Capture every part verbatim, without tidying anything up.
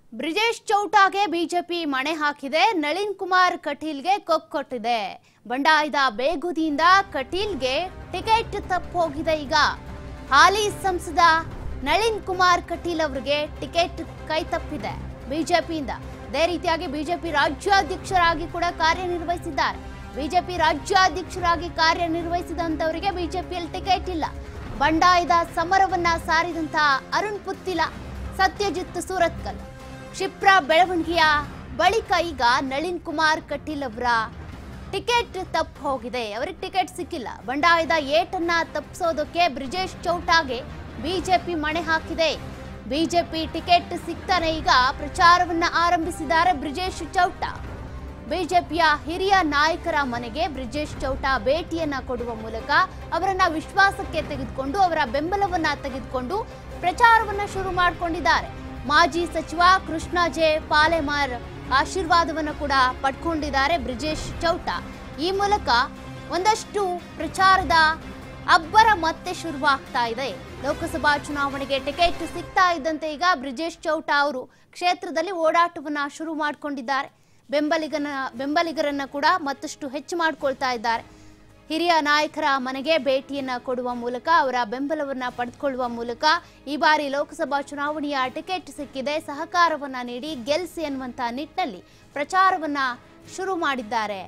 Brijesh ಚೌಟಾಗೆ BJP ಮಣೆ ಹಾಕಿದೆ. ನಳಿನ್ ಕುಮಾರ್ ಕಟೀಲ್ಗೆ ಕೊಕ್ಕೊಟ್ಟಿದೆ. ಬಂಡಾಯದ ಬೇಗುದಿಯಿಂದ ಕಟೀಲ್ಗೆ ಟಿಕೆಟ್ ತಪ್ಪೋಗಿದೆ. ಈಗ ಹಾಲಿ ಸಂಸದ ನಳಿನ್ ಕುಮಾರ್ ಕಟೀಲ್ ಅವರಿಗೆ ಟಿಕೆಟ್ ಕೈ ತಪ್ಪಿದೆ ಬಿಜೆಪಿಯಿಂದ. ಅದೇ ರೀತಿಯಾಗಿ ಬಿಜೆಪಿ ರಾಜ್ಯಾಧ್ಯಕ್ಷರಾಗಿ ಕೂಡ ಕಾರ್ಯನಿರ್ವಹಿಸಿದ್ದಾರೆ. ಬಿಜೆಪಿ ರಾಜ್ಯಾಧ್ಯಕ್ಷರಾಗಿ ಕಾರ್ಯನಿರ್ವಹಿಸಿದಂತವರಿಗೆ ಬಿಜೆಪಿಯಲ್ಲಿ ಟಿಕೆಟ್ ಇಲ್ಲ. ಬಂಡಾಯದ ಸಮರವನ್ನ ಸಾರಿದಂತ ಅರುಣ್ ಪುತ್ತಿಲ, ಸತ್ಯಜಿತ್ ಸೂರತ್ಕಲ್, ಕ್ಷಿಪ್ರ ಬೆಳವಣಿಗೆಯ ಬಳಿಕ ಈಗ ನಳಿನ್ ಕುಮಾರ್ ಕಟೀಲ್ ಅವರ ಟಿಕೆಟ್ ತಪ್ಪ ಹೋಗಿದೆ. ಅವರಿಗೆ ಟಿಕೆಟ್ ಸಿಕ್ಕಿಲ್ಲ. ಬಂಡಾಯದ ಏಟನ್ನ ತಪ್ಪಿಸೋದಕ್ಕೆ ಬ್ರಿಜೇಶ್ ಚೌಟಾಗೆ ಬಿಜೆಪಿ ಮಣೆ ಹಾಕಿದೆ. ಬಿಜೆಪಿ ಟಿಕೆಟ್ ಸಿಗ್ತಾನೆ ಈಗ ಪ್ರಚಾರವನ್ನ ಆರಂಭಿಸಿದ್ದಾರೆ ಬ್ರಿಜೇಶ್ ಚೌಟಾ. ಬಿಜೆಪಿಯ ಹಿರಿಯ ನಾಯಕರ ಮನೆಗೆ ಬ್ರಿಜೇಶ್ ಚೌಟಾ ಭೇಟಿಯನ್ನ ಕೊಡುವ ಮೂಲಕ ಅವರನ್ನ ವಿಶ್ವಾಸಕ್ಕೆ ತೆಗೆದುಕೊಂಡು ಅವರ ಬೆಂಬಲವನ್ನ ತೆಗೆದುಕೊಂಡು ಪ್ರಚಾರವನ್ನ ಶುರು ಮಾಡಿಕೊಂಡಿದ್ದಾರೆ. ಮಾಜಿ ಸಚಿವ ಕೃಷ್ಣ ಜೆ ಪಾಲೆಮಾರ್ ಆಶೀರ್ವಾದವನ್ನು ಕೂಡ ಪಡ್ಕೊಂಡಿದ್ದಾರೆ ಬ್ರಿಜೇಶ್ ಚೌಟಾ. ಈ ಮೂಲಕ ಒಂದಷ್ಟು ಪ್ರಚಾರದ ಅಬ್ಬರ ಮತ್ತೆ ಶುರುವಾಗ್ತಾ ಇದೆ. ಲೋಕಸಭಾ ಚುನಾವಣೆಗೆ ಟಿಕೆಟ್ ಸಿಗ್ತಾ ಇದ್ದಂತೆ ಈಗ ಬ್ರಿಜೇಶ್ ಚೌಟಾ ಅವರು ಕ್ಷೇತ್ರದಲ್ಲಿ ಓಡಾಟವನ್ನ ಶುರು ಮಾಡಿಕೊಂಡಿದ್ದಾರೆ. ಬೆಂಬಲಿಗನ ಬೆಂಬಲಿಗರನ್ನ ಕೂಡ ಮತ್ತಷ್ಟು ಹೆಚ್ಚು ಮಾಡಿಕೊಳ್ತಾ ಇದ್ದಾರೆ. ಹಿರಿಯ ನಾಯಕರ ಮನೆಗೆ ಭೇಟಿಯನ್ನ ಕೊಡುವ ಮೂಲಕ ಅವರ ಬೆಂಬಲವನ್ನ ಪಡೆದುಕೊಳ್ಳುವ ಮೂಲಕ ಈ ಬಾರಿ ಲೋಕಸಭಾ ಚುನಾವಣೆಯ ಟಿಕೆಟ್ ಸಿಕ್ಕಿದೆ, ಸಹಕಾರವನ್ನ ನೀಡಿ ಗೆಲ್ಲಿಸಿ ಎನ್ನುವಂತ ನಿಟ್ಟಿನಲ್ಲಿ ಪ್ರಚಾರವನ್ನ ಶುರು ಮಾಡಿದ್ದಾರೆ.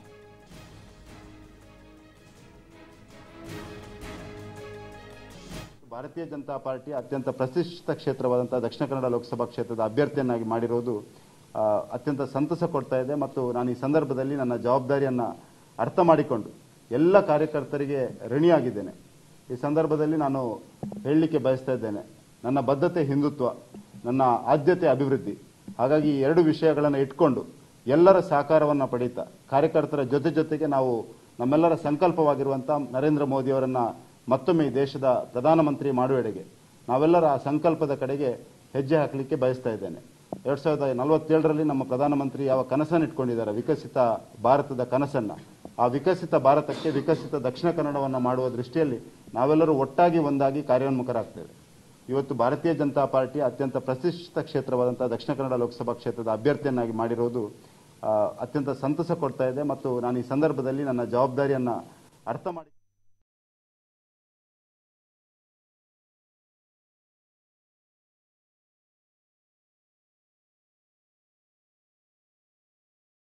ಭಾರತೀಯ ಜನತಾ ಪಾರ್ಟಿ ಅತ್ಯಂತ ಪ್ರತಿಷ್ಠಿತ ಕ್ಷೇತ್ರವಾದಂತಹ ದಕ್ಷಿಣ ಕನ್ನಡ ಲೋಕಸಭಾ ಕ್ಷೇತ್ರದ ಅಭ್ಯರ್ಥಿಯನ್ನಾಗಿ ಮಾಡಿರೋದು ಅತ್ಯಂತ ಸಂತಸ ಕೊಡ್ತಾ ಇದೆ. ಮತ್ತು ನಾನು ಈ ಸಂದರ್ಭದಲ್ಲಿ ನನ್ನ ಜವಾಬ್ದಾರಿಯನ್ನ ಅರ್ಥ ಮಾಡಿಕೊಂಡು ಎಲ್ಲ ಕಾರ್ಯಕರ್ತರಿಗೆ ಋಣಿಯಾಗಿದ್ದೇನೆ. ಈ ಸಂದರ್ಭದಲ್ಲಿ ನಾನು ಹೇಳಲಿಕ್ಕೆ ಬಯಸ್ತಾ ಇದ್ದೇನೆ, ನನ್ನ ಬದ್ಧತೆ ಹಿಂದುತ್ವ, ನನ್ನ ಆದ್ಯತೆ ಅಭಿವೃದ್ಧಿ. ಹಾಗಾಗಿ ಈ ಎರಡು ವಿಷಯಗಳನ್ನು ಇಟ್ಕೊಂಡು ಎಲ್ಲರ ಸಹಕಾರವನ್ನು ಪಡೀತಾ ಕಾರ್ಯಕರ್ತರ ಜೊತೆ ಜೊತೆಗೆ ನಾವು ನಮ್ಮೆಲ್ಲರ ಸಂಕಲ್ಪವಾಗಿರುವಂಥ ನರೇಂದ್ರ ಮೋದಿ ಅವರನ್ನ ಮತ್ತೊಮ್ಮೆ ಈ ದೇಶದ ಪ್ರಧಾನಮಂತ್ರಿ ಮಾಡುವೆಡೆಗೆ ನಾವೆಲ್ಲರ ಆ ಸಂಕಲ್ಪದ ಕಡೆಗೆ ಹೆಜ್ಜೆ ಹಾಕಲಿಕ್ಕೆ ಬಯಸ್ತಾ ಇದ್ದೇನೆ. ಎರಡ್ ಸಾವಿರದ ನಲವತ್ತೇಳರಲ್ಲಿ ನಮ್ಮ ಪ್ರಧಾನಮಂತ್ರಿ ಯಾವ ಕನಸನ್ನು ಇಟ್ಕೊಂಡಿದ್ದಾರೆ, ವಿಕಸಿತ ಭಾರತದ ಕನಸನ್ನ, ಆ ವಿಕಸಿತ ಭಾರತಕ್ಕೆ ವಿಕಸಿತ ದಕ್ಷಿಣ ಕನ್ನಡವನ್ನು ಮಾಡುವ ದೃಷ್ಟಿಯಲ್ಲಿ ನಾವೆಲ್ಲರೂ ಒಟ್ಟಾಗಿ ಒಂದಾಗಿ ಕಾರ್ಯೋನ್ಮುಖರಾಗ್ತೇವೆ. ಇವತ್ತು ಭಾರತೀಯ ಜನತಾ ಪಾರ್ಟಿ ಅತ್ಯಂತ ಪ್ರತಿಷ್ಠಿತ ಕ್ಷೇತ್ರವಾದಂತಹ ದಕ್ಷಿಣ ಕನ್ನಡ ಲೋಕಸಭಾ ಕ್ಷೇತ್ರದ ಅಭ್ಯರ್ಥಿಯನ್ನಾಗಿ ಮಾಡಿರೋದು ಅತ್ಯಂತ ಸಂತಸ ಕೊಡ್ತಾ ಇದೆ. ಮತ್ತು ನಾನು ಈ ಸಂದರ್ಭದಲ್ಲಿ ನನ್ನ ಜವಾಬ್ದಾರಿಯನ್ನ ಅರ್ಥ ಮಾಡಿ